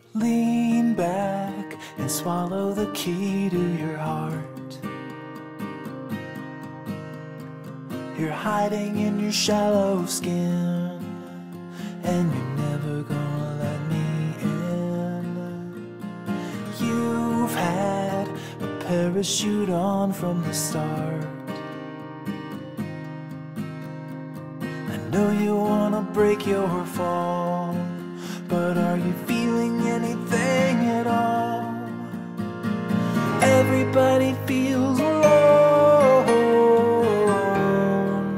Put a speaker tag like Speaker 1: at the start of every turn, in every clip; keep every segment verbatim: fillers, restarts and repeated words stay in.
Speaker 1: Lean back and swallow the key to your heart. You're hiding in your shallow skin, and you're never gonna let me in. You've had a parachute on from the start. I know you wanna break your fall, but are you feeling anything at all? Everybody feels alone.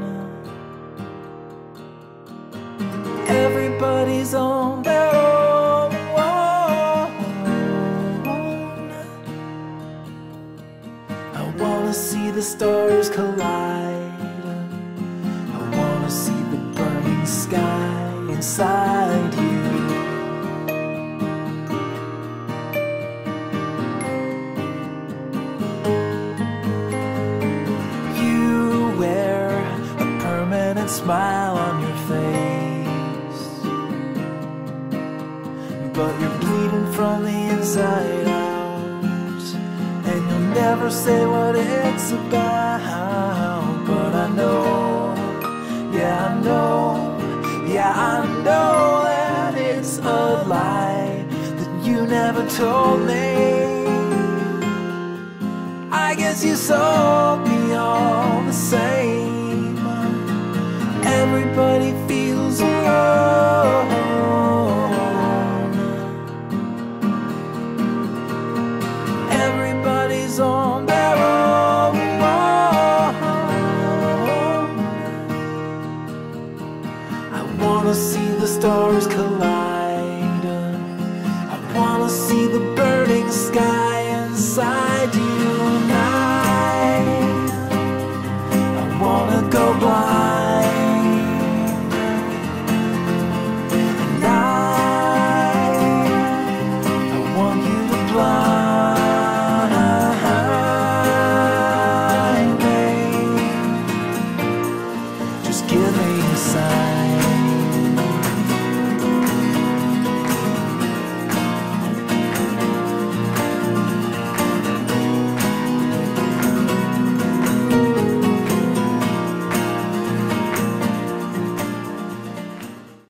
Speaker 1: Everybody's on their own. I wanna see the stars collide. I wanna see the burning sky inside you. Smile on your face, but you're bleeding from the inside out, and you'll never say what it's about. But I know, yeah I know, yeah I know that it's a lie that you never told me. I guess you sold me all the same. Everybody feels alone. Everybody's on their own. I wanna see the stars collide. I wanna see the birds